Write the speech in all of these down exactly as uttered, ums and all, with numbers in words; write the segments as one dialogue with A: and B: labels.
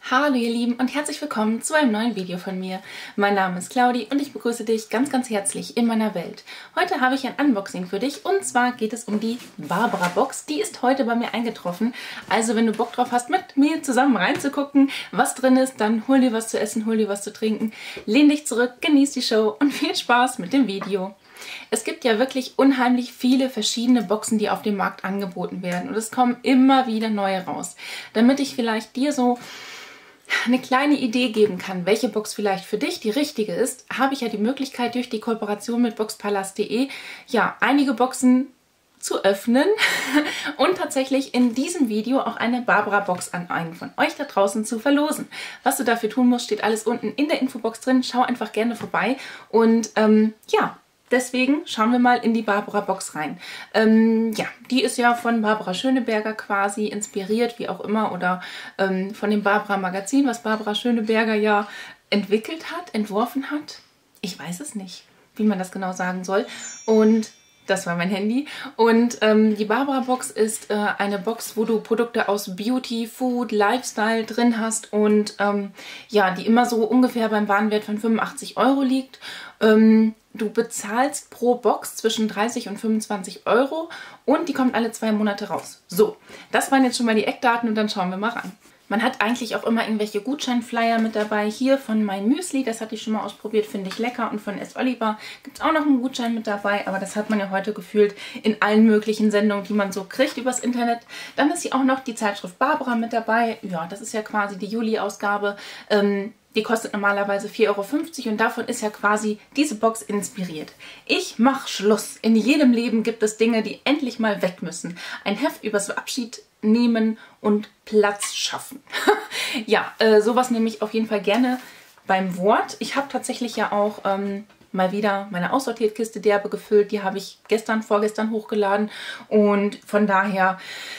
A: Hallo ihr Lieben und herzlich willkommen zu einem neuen Video von mir. Mein Name ist Claudi und ich begrüße dich ganz ganz herzlich in meiner Welt. Heute habe ich ein Unboxing für dich und zwar geht es um die Barbara Box. Die ist heute bei mir eingetroffen. Also wenn du Bock drauf hast, mit mir zusammen reinzugucken, was drin ist, dann hol dir was zu essen, hol dir was zu trinken, lehn dich zurück, genieß die Show und viel Spaß mit dem Video. Es gibt ja wirklich unheimlich viele verschiedene Boxen, die auf dem Markt angeboten werden und es kommen immer wieder neue raus. Damit ich vielleicht dir so eine kleine Idee geben kann, welche Box vielleicht für dich die richtige ist, habe ich ja die Möglichkeit, durch die Kooperation mit boxpalast punkt de ja einige Boxen zu öffnen und tatsächlich in diesem Video auch eine Barbara Box an einen von euch da draußen zu verlosen. Was du dafür tun musst, steht alles unten in der Infobox drin. Schau einfach gerne vorbei und ähm, ja, deswegen schauen wir mal in die Barbara Box rein. Ähm, ja, die ist ja von Barbara Schöneberger quasi inspiriert, wie auch immer, oder ähm, von dem Barbara Magazin, was Barbara Schöneberger ja entwickelt hat, entworfen hat. Ich weiß es nicht, wie man das genau sagen soll. Und das war mein Handy. Und ähm, die Barbara Box ist äh, eine Box, wo du Produkte aus Beauty, Food, Lifestyle drin hast und ähm, ja, die immer so ungefähr beim Warenwert von fünfundachtzig Euro liegt. Ähm, Du bezahlst pro Box zwischen dreißig und fünfundzwanzig Euro und die kommt alle zwei Monate raus. So, das waren jetzt schon mal die Eckdaten und dann schauen wir mal rein. Man hat eigentlich auch immer irgendwelche Gutscheinflyer mit dabei. Hier von My Müsli, das hatte ich schon mal ausprobiert, finde ich lecker. Und von S. Oliver gibt es auch noch einen Gutschein mit dabei. Aber das hat man ja heute gefühlt in allen möglichen Sendungen, die man so kriegt übers Internet. Dann ist hier auch noch die Zeitschrift Barbara mit dabei. Ja, das ist ja quasi die Juli-Ausgabe. Ähm, Die kostet normalerweise vier Euro fünfzig und davon ist ja quasi diese Box inspiriert. Ich mache Schluss. In jedem Leben gibt es Dinge, die endlich mal weg müssen. Ein Heft übers Abschied nehmen und Platz schaffen. Ja, äh, sowas nehme ich auf jeden Fall gerne beim Wort. Ich habe tatsächlich ja auch ähm, mal wieder meine Aussortiertkiste derbe gefüllt. Die habe ich gestern, vorgestern hochgeladen und von daher...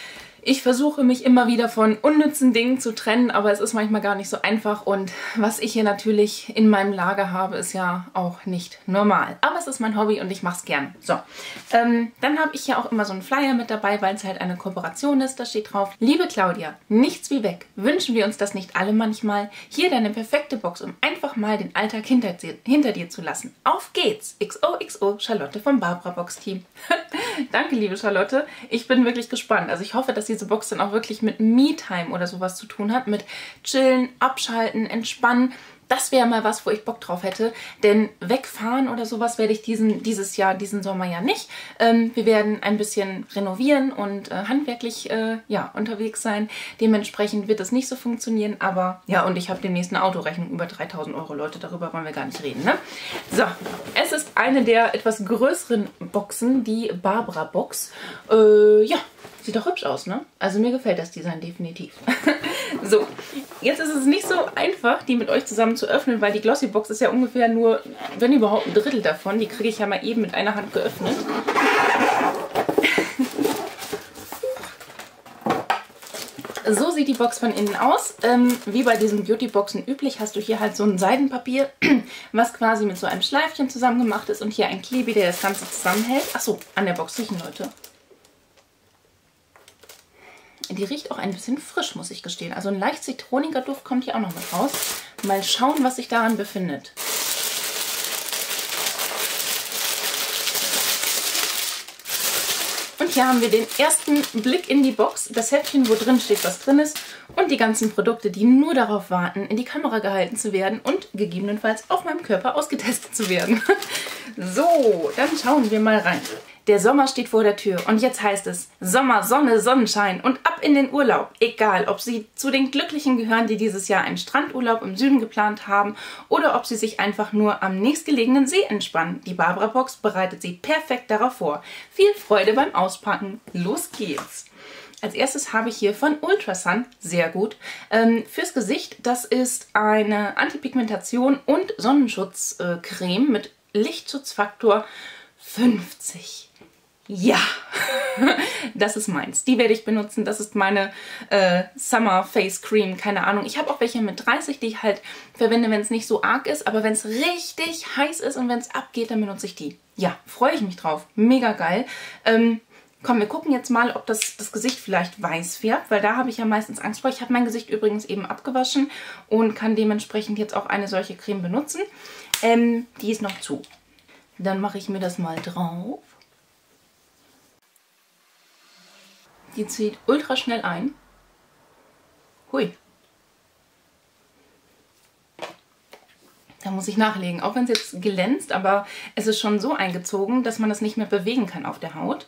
A: Ich versuche mich immer wieder von unnützen Dingen zu trennen, aber es ist manchmal gar nicht so einfach und was ich hier natürlich in meinem Lager habe, ist ja auch nicht normal. Aber es ist mein Hobby und ich mache es gern. So, ähm, dann habe ich ja auch immer so einen Flyer mit dabei, weil es halt eine Kooperation ist. Da steht drauf: Liebe Claudia, nichts wie weg. Wünschen wir uns das nicht alle manchmal? Hier deine perfekte Box, um einfach mal den Alltag hinter, hinter dir zu lassen. Auf geht's! X O X O, Charlotte vom Barbara Box Team. Danke, liebe Charlotte. Ich bin wirklich gespannt. Also ich hoffe, dass diese Box dann auch wirklich mit Me-Time oder sowas zu tun hat. Mit Chillen, Abschalten, Entspannen. Das wäre mal was, wo ich Bock drauf hätte. Denn wegfahren oder sowas werde ich diesen, dieses Jahr, diesen Sommer ja nicht. Ähm, wir werden ein bisschen renovieren und äh, handwerklich äh, ja, unterwegs sein. Dementsprechend wird das nicht so funktionieren. Aber ja, und ich habe demnächst eine Autorechnung über dreitausend Euro. Leute, darüber wollen wir gar nicht reden, ne? So, es ist eine der etwas größeren Boxen, die Barbara Box. Äh, ja, sieht doch hübsch aus, ne? Also mir gefällt das Design definitiv. So, jetzt ist es nicht so einfach, die mit euch zusammen zu öffnen, weil die Glossy Box ist ja ungefähr nur, wenn überhaupt, ein Drittel davon. Die kriege ich ja mal eben mit einer Hand geöffnet. So sieht die Box von innen aus. Ähm, wie bei diesen Beauty-Boxen üblich hast du hier halt so ein Seidenpapier, was quasi mit so einem Schleifchen zusammen gemacht ist und hier ein Klebi, der das Ganze zusammenhält. Achso, an der Box riechen, Leute. Die riecht auch ein bisschen frisch, muss ich gestehen. Also ein leicht zitroniger Duft kommt hier auch noch mit raus. Mal schauen, was sich daran befindet. Und hier haben wir den ersten Blick in die Box. Das Heftchen, wo drin steht, was drin ist. Und die ganzen Produkte, die nur darauf warten, in die Kamera gehalten zu werden und gegebenenfalls auf meinem Körper ausgetestet zu werden. So, dann schauen wir mal rein. Der Sommer steht vor der Tür und jetzt heißt es Sommer, Sonne, Sonnenschein und ab in den Urlaub. Egal, ob Sie zu den Glücklichen gehören, die dieses Jahr einen Strandurlaub im Süden geplant haben oder ob Sie sich einfach nur am nächstgelegenen See entspannen. Die Barbara Box bereitet Sie perfekt darauf vor. Viel Freude beim Auspacken. Los geht's! Als erstes habe ich hier von Ultrasun, sehr gut, ähm, fürs Gesicht. Das ist eine Antipigmentation und Sonnenschutzcreme äh, mit Lichtschutzfaktor fünfzig. Ja, das ist meins. Die werde ich benutzen. Das ist meine äh, Summer Face Cream. Keine Ahnung. Ich habe auch welche mit dreißig, die ich halt verwende, wenn es nicht so arg ist. Aber wenn es richtig heiß ist und wenn es abgeht, dann benutze ich die. Ja, freue ich mich drauf. Mega geil. Ähm, Komm, wir gucken jetzt mal, ob das, das Gesicht vielleicht weiß färbt, weil da habe ich ja meistens Angst vor. Ich habe mein Gesicht übrigens eben abgewaschen und kann dementsprechend jetzt auch eine solche Creme benutzen. Ähm, die ist noch zu. Dann mache ich mir das mal drauf. Die zieht ultra schnell ein. Hui. Da muss ich nachlegen, auch wenn es jetzt glänzt, aber es ist schon so eingezogen, dass man das nicht mehr bewegen kann auf der Haut.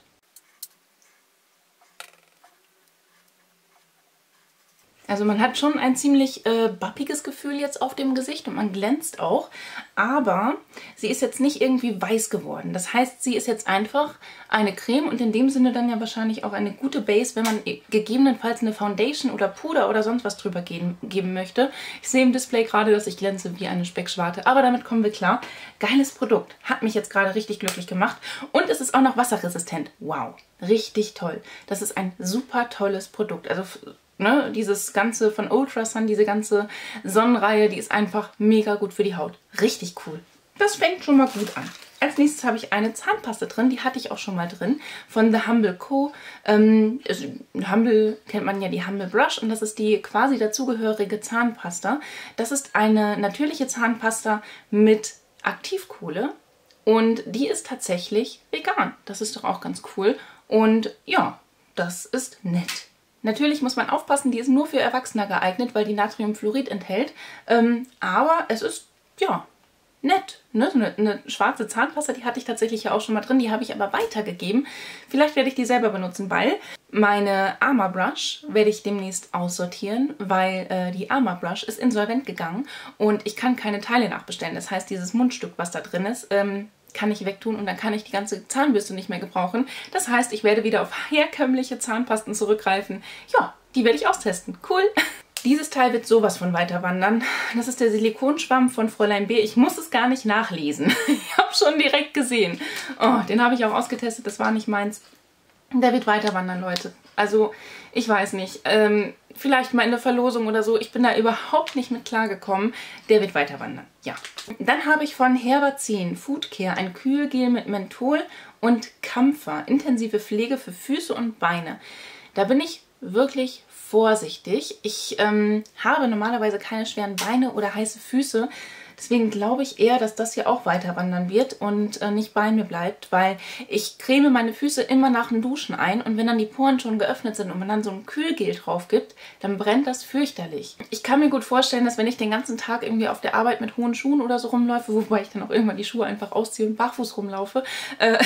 A: Also man hat schon ein ziemlich äh, bappiges Gefühl jetzt auf dem Gesicht und man glänzt auch, aber sie ist jetzt nicht irgendwie weiß geworden. Das heißt, sie ist jetzt einfach eine Creme und in dem Sinne dann ja wahrscheinlich auch eine gute Base, wenn man gegebenenfalls eine Foundation oder Puder oder sonst was drüber geben, geben möchte. Ich sehe im Display gerade, dass ich glänze wie eine Speckschwarte, aber damit kommen wir klar. Geiles Produkt, hat mich jetzt gerade richtig glücklich gemacht und es ist auch noch wasserresistent. Wow, richtig toll. Das ist ein super tolles Produkt. Also Ne, dieses ganze von Ultrasun, diese ganze Sonnenreihe, die ist einfach mega gut für die Haut. Richtig cool. Das fängt schon mal gut an. Als nächstes habe ich eine Zahnpasta drin, die hatte ich auch schon mal drin, von The Humble Co. Ähm, Humble kennt man ja, die Humble Brush, und das ist die quasi dazugehörige Zahnpasta. Das ist eine natürliche Zahnpasta mit Aktivkohle und die ist tatsächlich vegan. Das ist doch auch ganz cool und ja, das ist nett. Natürlich muss man aufpassen, die ist nur für Erwachsene geeignet, weil die Natriumfluorid enthält. Ähm, aber es ist, ja, nett. Ne? Eine, eine schwarze Zahnpasta, die hatte ich tatsächlich ja auch schon mal drin. Die habe ich aber weitergegeben. Vielleicht werde ich die selber benutzen, weil meine Armor Brush werde ich demnächst aussortieren, weil äh, die Armor Brush ist insolvent gegangen und ich kann keine Teile nachbestellen. Das heißt, dieses Mundstück, was da drin ist, ähm, kann ich wegtun und dann kann ich die ganze Zahnbürste nicht mehr gebrauchen. Das heißt, ich werde wieder auf herkömmliche Zahnpasten zurückgreifen. Ja, die werde ich austesten. Cool! Dieses Teil wird sowas von weiter wandern. Das ist der Silikonschwamm von Fräulein B. Ich muss es gar nicht nachlesen. Ich habe schon direkt gesehen. Oh, den habe ich auch ausgetestet. Das war nicht meins. Der wird weiter wandern, Leute. Also, ich weiß nicht. Ähm, vielleicht mal in der Verlosung oder so. Ich bin da überhaupt nicht mit klargekommen. Der wird weiter wandern. Ja. Dann habe ich von Herbazin Food Care ein Kühlgel mit Menthol und Kampfer. Intensive Pflege für Füße und Beine. Da bin ich wirklich vorsichtig. Ich ähm, habe normalerweise keine schweren Beine oder heiße Füße. Deswegen glaube ich eher, dass das hier auch weiter wandern wird und äh, nicht bei mir bleibt, weil ich creme meine Füße immer nach dem Duschen ein und wenn dann die Poren schon geöffnet sind und man dann so ein Kühlgel drauf gibt, dann brennt das fürchterlich. Ich kann mir gut vorstellen, dass wenn ich den ganzen Tag irgendwie auf der Arbeit mit hohen Schuhen oder so rumläufe, wobei ich dann auch irgendwann die Schuhe einfach ausziehe und barfuß rumlaufe, äh,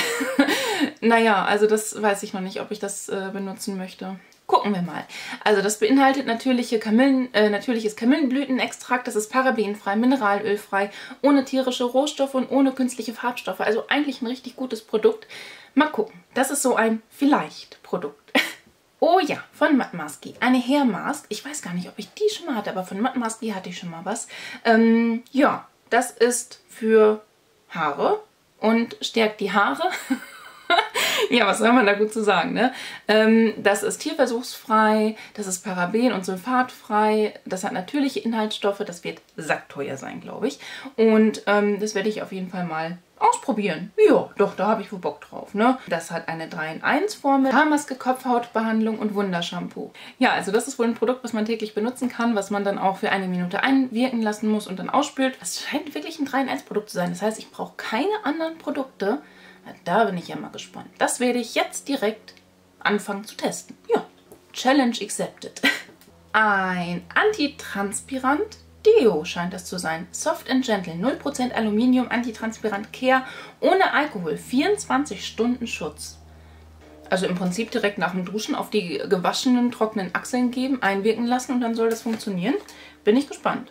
A: naja, also das weiß ich noch nicht, ob ich das äh, benutzen möchte. Gucken wir mal. Also das beinhaltet natürliche Kamillen, äh, natürliches Kamillenblütenextrakt. Das ist parabenfrei, mineralölfrei, ohne tierische Rohstoffe und ohne künstliche Farbstoffe. Also eigentlich ein richtig gutes Produkt. Mal gucken. Das ist so ein Vielleicht-Produkt. Oh ja, von Matt Masky. Eine Hair Mask. Ich weiß gar nicht, ob ich die schon mal hatte, aber von Matt Masky hatte ich schon mal was. Ähm, ja, das ist für Haare und stärkt die Haare. Ja, was soll man da gut zu sagen, ne? Ähm, das ist tierversuchsfrei, das ist paraben- und sulfatfrei, das hat natürliche Inhaltsstoffe, das wird sackteuer sein, glaube ich. Und ähm, das werde ich auf jeden Fall mal ausprobieren. Ja, doch, da habe ich wohl Bock drauf, ne? Das hat eine drei in eins Formel, Haarmaske, Kopfhautbehandlung und Wundershampoo. Ja, also das ist wohl ein Produkt, was man täglich benutzen kann, was man dann auch für eine Minute einwirken lassen muss und dann ausspült. Das scheint wirklich ein drei in eins Produkt zu sein. Das heißt, ich brauche keine anderen Produkte. Da bin ich ja mal gespannt. Das werde ich jetzt direkt anfangen zu testen. Ja, Challenge accepted. Ein Antitranspirant Deo scheint das zu sein. Soft and Gentle, null Prozent Aluminium, Antitranspirant Care, ohne Alkohol, vierundzwanzig Stunden Schutz. Also im Prinzip direkt nach dem Duschen auf die gewaschenen, trockenen Achseln geben, einwirken lassen und dann soll das funktionieren. Bin ich gespannt.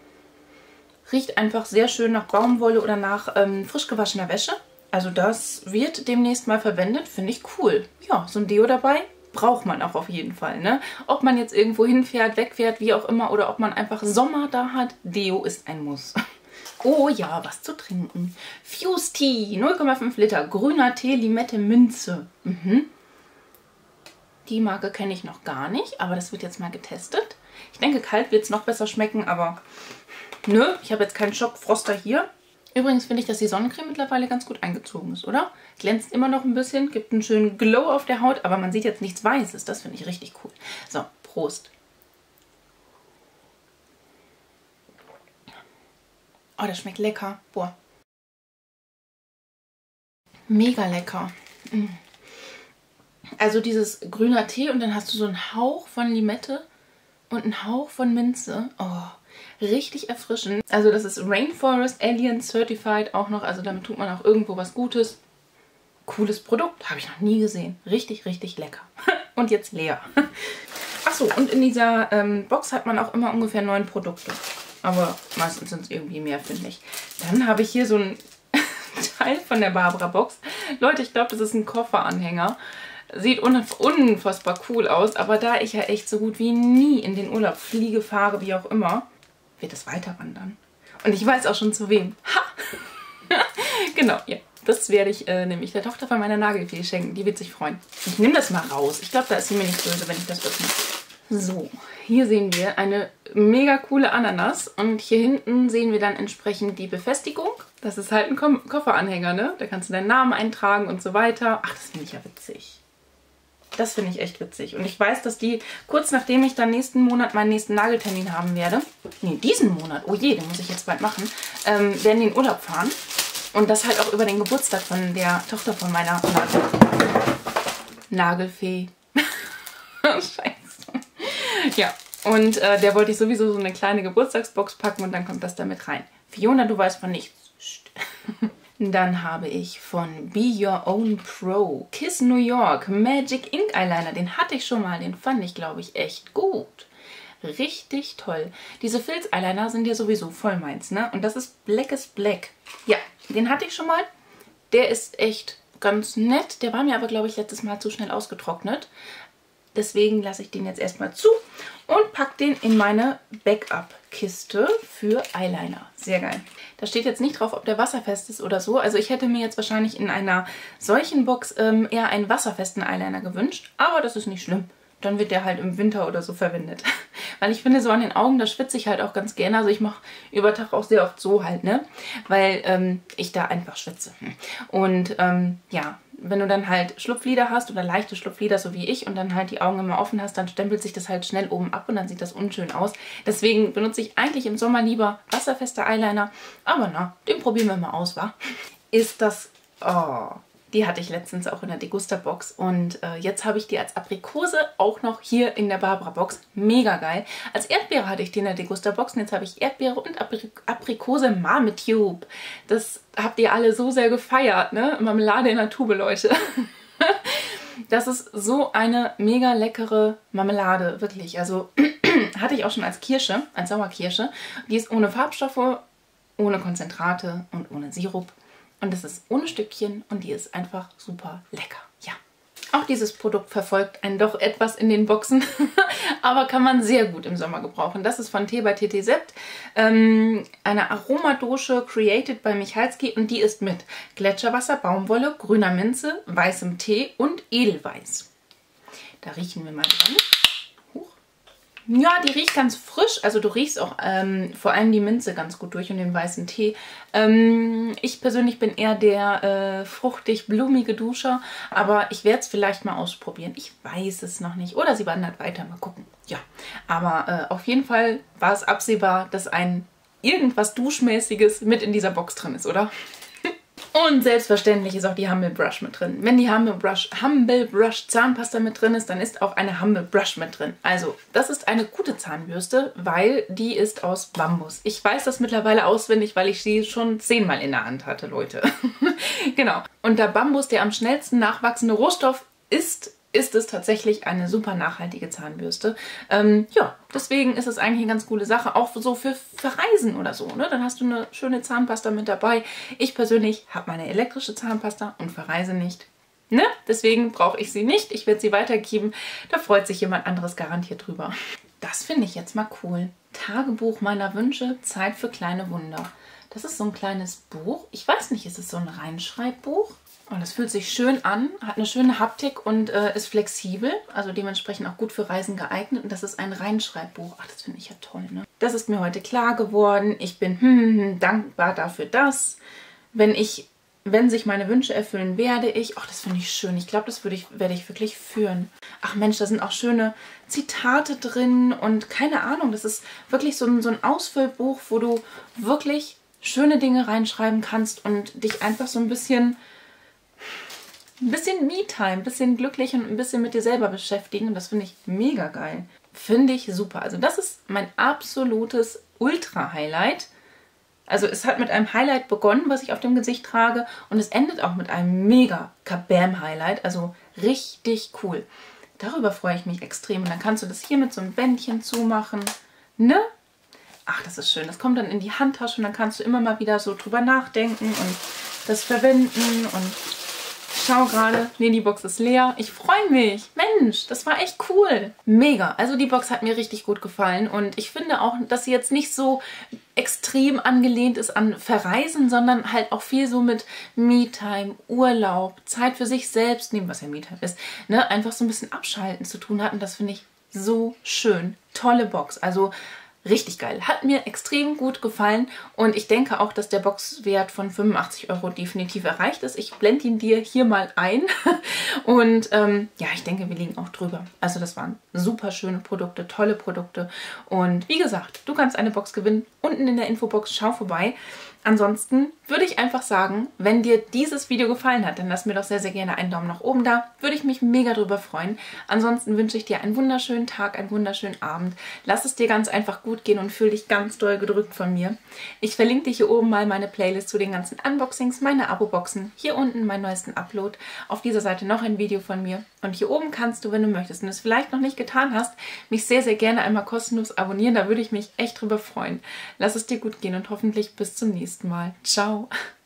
A: Riecht einfach sehr schön nach Baumwolle oder nach ähm, frisch gewaschener Wäsche. Also das wird demnächst mal verwendet, finde ich cool. Ja, so ein Deo dabei braucht man auch auf jeden Fall, ne? Ob man jetzt irgendwo hinfährt, wegfährt, wie auch immer, oder ob man einfach Sommer da hat, Deo ist ein Muss. Oh ja, was zu trinken. Fuse Tea, null Komma fünf Liter, grüner Tee, Limette, Minze. Mhm. Die Marke kenne ich noch gar nicht, aber das wird jetzt mal getestet. Ich denke, kalt wird es noch besser schmecken, aber nö, ich habe jetzt keinen Schockfroster hier. Übrigens finde ich, dass die Sonnencreme mittlerweile ganz gut eingezogen ist, oder? Glänzt immer noch ein bisschen, gibt einen schönen Glow auf der Haut, aber man sieht jetzt nichts Weißes. Das finde ich richtig cool. So, Prost. Oh, das schmeckt lecker. Boah. Mega lecker. Also dieses grüner Tee und dann hast du so einen Hauch von Limette und einen Hauch von Minze. Oh, richtig erfrischend. Also das ist Rainforest Alien Certified auch noch. Also damit tut man auch irgendwo was Gutes. Cooles Produkt. Habe ich noch nie gesehen. Richtig, richtig lecker. Und jetzt leer. Achso, und in dieser ähm, Box hat man auch immer ungefähr neun Produkte. Aber meistens sind es irgendwie mehr, finde ich. Dann habe ich hier so ein Teil von der Barbara Box. Leute, ich glaube, das ist ein Kofferanhänger. Sieht unfassbar cool aus, aber da ich ja echt so gut wie nie in den Urlaub fliege, fahre, wie auch immer, wird es weiter wandern. Und ich weiß auch schon zu wem. Ha! Genau, ja. Das werde ich äh, nämlich der Tochter von meiner Nagelfee schenken. Die wird sich freuen. Ich nehme das mal raus. Ich glaube, da ist sie mir nicht böse, wenn ich das öffne. So, hier sehen wir eine mega coole Ananas. Und hier hinten sehen wir dann entsprechend die Befestigung. Das ist halt ein Ko- Kofferanhänger, ne? Da kannst du deinen Namen eintragen und so weiter. Ach, das finde ich ja witzig. Das finde ich echt witzig. Und ich weiß, dass die, kurz nachdem ich dann nächsten Monat meinen nächsten Nageltermin haben werde, nee, diesen Monat, oh je, den muss ich jetzt bald machen, ähm, werden die in Urlaub fahren. Und das halt auch über den Geburtstag von der Tochter von meiner Nagel Nagelfee. Scheiße. Ja, und äh, der wollte ich sowieso so eine kleine Geburtstagsbox packen und dann kommt das da mit rein. Fiona, du weißt von nichts. Dann habe ich von Be Your Own Pro Kiss New York Magic Ink Eyeliner. Den hatte ich schon mal, den fand ich, glaube ich, echt gut. Richtig toll. Diese Filz-Eyeliner sind ja sowieso voll meins, ne? Und das ist Blackest Black. Ja, den hatte ich schon mal. Der ist echt ganz nett. Der war mir aber, glaube ich, letztes Mal zu schnell ausgetrocknet. Deswegen lasse ich den jetzt erstmal zu und packe den in meine Backup-Kiste für Eyeliner. Sehr geil. Da steht jetzt nicht drauf, ob der wasserfest ist oder so. Also ich hätte mir jetzt wahrscheinlich in einer solchen Box ähm, eher einen wasserfesten Eyeliner gewünscht. Aber das ist nicht schlimm. Dann wird der halt im Winter oder so verwendet. Weil ich finde, so an den Augen, da schwitze ich halt auch ganz gerne. Also ich mache über Tag auch sehr oft so halt, ne? Weil ähm, ich da einfach schwitze. Und ähm, ja, wenn du dann halt Schlupflider hast oder leichte Schlupflider, so wie ich, und dann halt die Augen immer offen hast, dann stempelt sich das halt schnell oben ab und dann sieht das unschön aus. Deswegen benutze ich eigentlich im Sommer lieber wasserfeste Eyeliner. Aber na, den probieren wir mal aus, wa? Ist das... Oh... Die hatte ich letztens auch in der Degusta-Box und äh, jetzt habe ich die als Aprikose auch noch hier in der Barbara-Box. Mega geil. Als Erdbeere hatte ich die in der Degusta-Box und jetzt habe ich Erdbeere und Apri Aprikose Marmetube. Das habt ihr alle so sehr gefeiert, ne? Marmelade in der Tube, Leute. Das ist so eine mega leckere Marmelade, wirklich. Also hatte ich auch schon als Kirsche, als Sauerkirsche. Die ist ohne Farbstoffe, ohne Konzentrate und ohne Sirup. Und das ist ohne Stückchen und die ist einfach super lecker. Ja. Auch dieses Produkt verfolgt einen doch etwas in den Boxen, aber kann man sehr gut im Sommer gebrauchen. Das ist von Tee bei Tete Sept, ähm, eine Aromadosche created bei Michalski und die ist mit Gletscherwasser, Baumwolle, grüner Minze, weißem Tee und Edelweiß. Da riechen wir mal dran. Huch. Ja, die riecht ganz frisch. Also du riechst auch ähm, vor allem die Minze ganz gut durch und den weißen Tee. Ähm, ich persönlich bin eher der äh, fruchtig-blumige Duscher, aber ich werde es vielleicht mal ausprobieren. Ich weiß es noch nicht. Oder sie wandert weiter. Mal gucken. Ja, aber äh, auf jeden Fall war es absehbar, dass ein irgendwas Duschmäßiges mit in dieser Box drin ist, oder? Und selbstverständlich ist auch die Humble Brush mit drin. Wenn die Humble Brush, Humble Brush Zahnpasta mit drin ist, dann ist auch eine Humble Brush mit drin. Also, das ist eine gute Zahnbürste, weil die ist aus Bambus. Ich weiß das mittlerweile auswendig, weil ich sie schon zehnmal in der Hand hatte, Leute. Genau. Und da Bambus der am schnellsten nachwachsende Rohstoff ist, ist es tatsächlich eine super nachhaltige Zahnbürste. Ähm, ja, deswegen ist es eigentlich eine ganz coole Sache, auch so für Verreisen oder so, ne? Dann hast du eine schöne Zahnpasta mit dabei. Ich persönlich habe meine elektrische Zahnpasta und verreise nicht. Ne? Deswegen brauche ich sie nicht. Ich werde sie weitergeben. Da freut sich jemand anderes garantiert drüber. Das finde ich jetzt mal cool. Tagebuch meiner Wünsche, Zeit für kleine Wunder. Das ist so ein kleines Buch. Ich weiß nicht, ist es so ein Reinschreibbuch? Und das fühlt sich schön an, hat eine schöne Haptik und äh, ist flexibel, also dementsprechend auch gut für Reisen geeignet. Und das ist ein Reinschreibbuch. Ach, das finde ich ja toll, ne? Das ist mir heute klar geworden. Ich bin hm, hm, dankbar dafür, dass, wenn ich, wenn sich meine Wünsche erfüllen, werde ich. Ach, das finde ich schön. Ich glaube, das würde ich, werde ich wirklich führen. Ach Mensch, da sind auch schöne Zitate drin und keine Ahnung. Das ist wirklich so ein, so ein Ausfüllbuch, wo du wirklich schöne Dinge reinschreiben kannst und dich einfach so ein bisschen... Ein bisschen Me-Time, ein bisschen glücklich und ein bisschen mit dir selber beschäftigen. Und das finde ich mega geil. Finde ich super. Also das ist mein absolutes Ultra-Highlight. Also es hat mit einem Highlight begonnen, was ich auf dem Gesicht trage. Und es endet auch mit einem mega Kabam-Highlight. Also richtig cool. Darüber freue ich mich extrem. Und dann kannst du das hier mit so einem Bändchen zumachen. Ne? Ach, das ist schön. Das kommt dann in die Handtasche und dann kannst du immer mal wieder so drüber nachdenken und das verwenden und... Schau gerade, nee, die Box ist leer. Ich freue mich. Mensch, das war echt cool. Mega. Also die Box hat mir richtig gut gefallen. Und ich finde auch, dass sie jetzt nicht so extrem angelehnt ist an Verreisen, sondern halt auch viel so mit Me-Time, Urlaub, Zeit für sich selbst nehmen, was ja Me-Time ist, ne? Einfach so ein bisschen abschalten zu tun hat. Und das finde ich so schön. Tolle Box. Also... richtig geil. Hat mir extrem gut gefallen und ich denke auch, dass der Boxwert von fünfundachtzig Euro definitiv erreicht ist. Ich blende ihn dir hier mal ein und ähm, ja, ich denke, wir liegen auch drüber. Also das waren super schöne Produkte, tolle Produkte und wie gesagt, du kannst eine Box gewinnen. Unten in der Infobox, schau vorbei. Ansonsten würde ich einfach sagen, wenn dir dieses Video gefallen hat, dann lass mir doch sehr, sehr gerne einen Daumen nach oben da. Würde ich mich mega drüber freuen. Ansonsten wünsche ich dir einen wunderschönen Tag, einen wunderschönen Abend. Lass es dir ganz einfach gut gehen und fühl dich ganz doll gedrückt von mir. Ich verlinke dir hier oben mal meine Playlist zu den ganzen Unboxings, meine Abo-Boxen. Hier unten meinen neuesten Upload. Auf dieser Seite noch ein Video von mir. Und hier oben kannst du, wenn du möchtest und es vielleicht noch nicht getan hast, mich sehr, sehr gerne einmal kostenlos abonnieren. Da würde ich mich echt drüber freuen. Lass es dir gut gehen und hoffentlich bis zum nächsten Mal. Ciao!